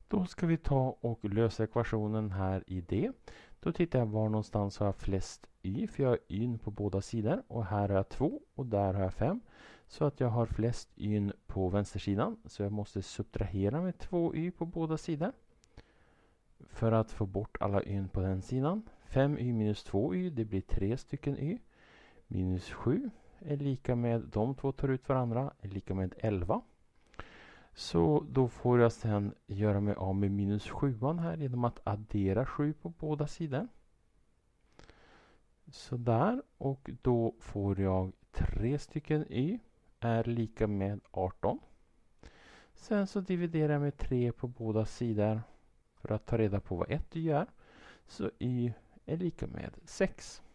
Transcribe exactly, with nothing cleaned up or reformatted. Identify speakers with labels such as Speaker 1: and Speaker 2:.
Speaker 1: Då ska vi ta och lösa ekvationen här i D. Då tittar jag var någonstans har jag flest y, för jag har y på båda sidor. Och här har jag två och där har jag fem. Så att jag har flest y på vänstersidan. Så jag måste subtrahera med två y på båda sidor. För att få bort alla y på den sidan. fem y minus två y, det blir tre stycken y. Minus sju är lika med, de två tar ut varandra, är lika med elva. Så då får jag sedan göra mig av med minus sjuan här genom att addera sju på båda sidor. Så där, och då får jag tre stycken y är lika med arton. Sen så dividerar jag med tre på båda sidor för att ta reda på vad ett y är. Så y är lika med sex.